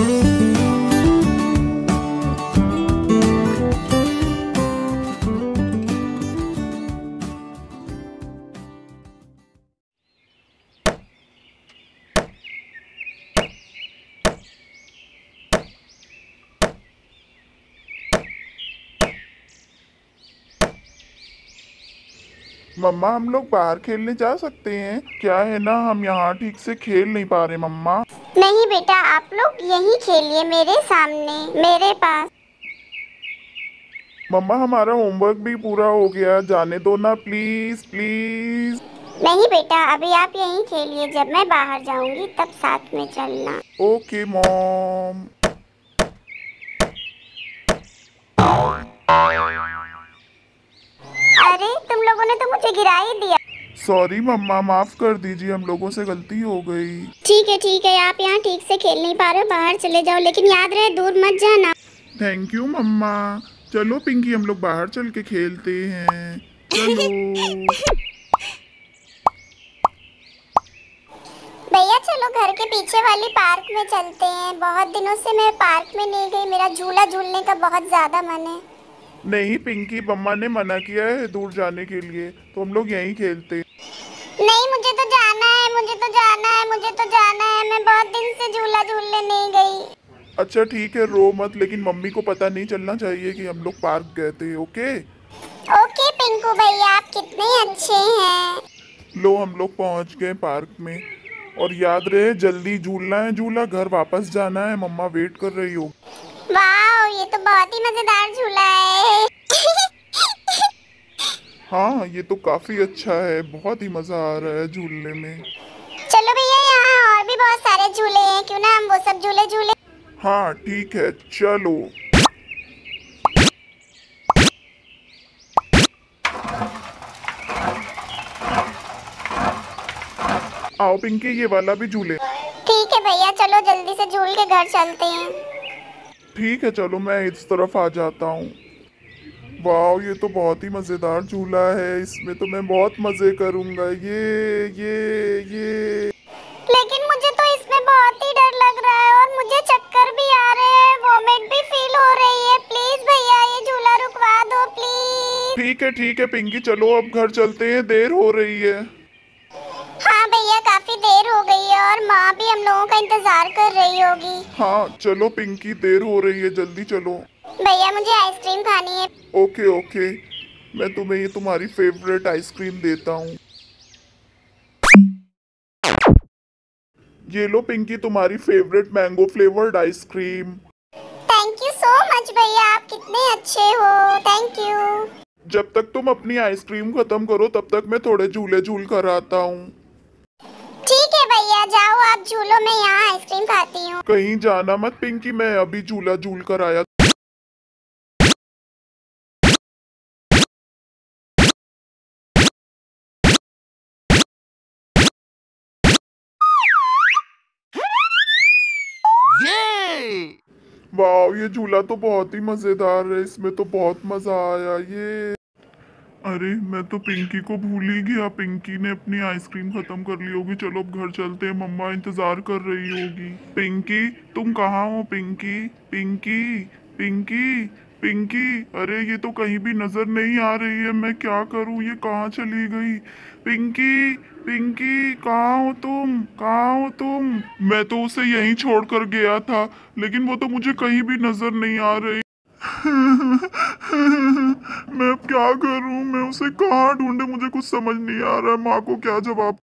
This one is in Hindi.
मम्मा हम लोग बाहर खेलने जा सकते हैं क्या? है ना, हम यहाँ ठीक से खेल नहीं पा रहे मम्मा। नहीं बेटा, आप लोग यहीं खेलिए मेरे सामने, मेरे पास। मम्मा हमारा होमवर्क भी पूरा हो गया, जाने दो ना प्लीज प्लीज। नहीं बेटा, अभी आप यहीं खेलिए, जब मैं बाहर जाऊंगी तब साथ में चलना। Okay mom. अरे तुम लोगों ने तो मुझे गिरा ही दिया। सॉरी मम्मा, माफ कर दीजिए, हम लोगों से गलती हो गई। ठीक है, आप यहाँ ठीक से खेल नहीं पा रहे हो, बाहर चले जाओ, लेकिन याद रहे दूर मत जाना। थैंक यू मम्मा। चलो पिंकी, हम लोग बाहर चल के खेलते हैं, चलो। भैया चलो घर के पीछे वाली पार्क में चलते हैं, बहुत दिनों से मैं पार्क में नहीं गई, मेरा झूला झूलने का बहुत ज्यादा मन है। नहीं पिंकी, मम्मा ने मना किया है दूर जाने के लिए, तो हम लोग यहीं खेलते हैं। नहीं मुझे तो जाना है, मुझे तो जाना है, मुझे तो जाना है, मैं बहुत दिन से झूला झूलने नहीं गई। अच्छा ठीक है, रो मत, लेकिन मम्मी को पता नहीं चलना चाहिए कि हम लोग पार्क गए थे, ओके? ओके पिंकू भैया, आप कितने अच्छे हैं। लो हम लोग पहुंच गए पार्क में। और याद रहे जल्दी झूलना है झूला, घर वापस जाना है, मम्मा वेट कर रही हो। वाह, ये तो बहुत ही मजेदार झूला है। हाँ ये तो काफी अच्छा है, बहुत ही मजा आ रहा है झूलने में। चलो भैया, यहाँ और भी बहुत सारे झूले हैं, क्यों ना हम वो सब झूले झूले। हाँ ठीक है, चलो। आओ पिंकी, ये वाला भी झूले। ठीक है भैया, चलो जल्दी से झूल के घर चलते हैं। ठीक है चलो, मैं इस तरफ आ जाता हूँ। वाह, ये तो बहुत ही मजेदार झूला है, इसमें तो मैं बहुत मजे करूंगा। ये लेकिन मुझे तो इसमें बहुत ही डर लग रहा है, और मुझे चक्कर भी आ रहे हैं, वॉमिट भी फील हो रही है। प्लीज भैया, ये झूला रुकवा दो प्लीज। ठीक है पिंकी, चलो अब घर चलते हैं, देर हो रही है। हाँ भैया, काफी देर हो गई है, और माँ भी हम लोगों का इंतजार कर रही होगी। हाँ चलो पिंकी, देर हो रही है, जल्दी चलो। भैया मुझे आइसक्रीम खानी है। ओके ओके, मैं तुम्हें ये तुम्हारी फेवरेट आइसक्रीम देता हूँ। ये लो पिंकी, तुम्हारी favourite mango flavoured ice cream. Thank you so much भैया, आप कितने अच्छे हो, थैंक यू। जब तक तुम अपनी आइसक्रीम खत्म करो, तब तक मैं थोड़े झूले झूल कर आता हूँ। ठीक है भैया, जाओ आप झूलो, मैं यहाँ आइसक्रीम खाती हूँ। कहीं जाना मत पिंकी, मैं अभी झूला झूल कर आया। वाह, ये झूला तो बहुत ही मजेदार है, इसमें तो बहुत मजा आया। ये अरे मैं तो पिंकी को भूल ही गया, पिंकी ने अपनी आइसक्रीम खत्म कर ली होगी। चलो अब घर चलते हैं, मम्मा इंतजार कर रही होगी। पिंकी तुम कहाँ हो? पिंकी पिंकी पिंकी पिंकी, अरे ये तो कहीं भी नजर नहीं आ रही है, मैं क्या करूँ, ये कहाँ चली गई? पिंकी पिंकी, कहाँ हो तुम, कहाँ हो तुम? मैं तो उसे यहीं छोड़ कर गया था, लेकिन वो तो मुझे कहीं भी नजर नहीं आ रही। मैं अब क्या करूं, मैं उसे कहाँ ढूंढे, मुझे कुछ समझ नहीं आ रहा है, माँ को क्या जवाब